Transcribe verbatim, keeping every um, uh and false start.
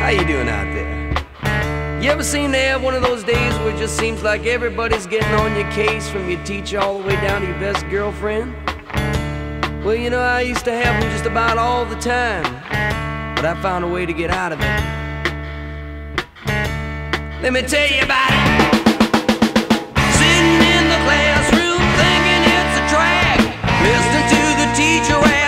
How you doing out there? You ever seem to have one of those days where it just seems like everybody's getting on your case, from your teacher all the way down to your best girlfriend? Well, you know, I used to have them just about all the time, but I found a way to get out of it. Let me tell you about it. Sitting in the classroom thinking it's a drag, listening to the teacher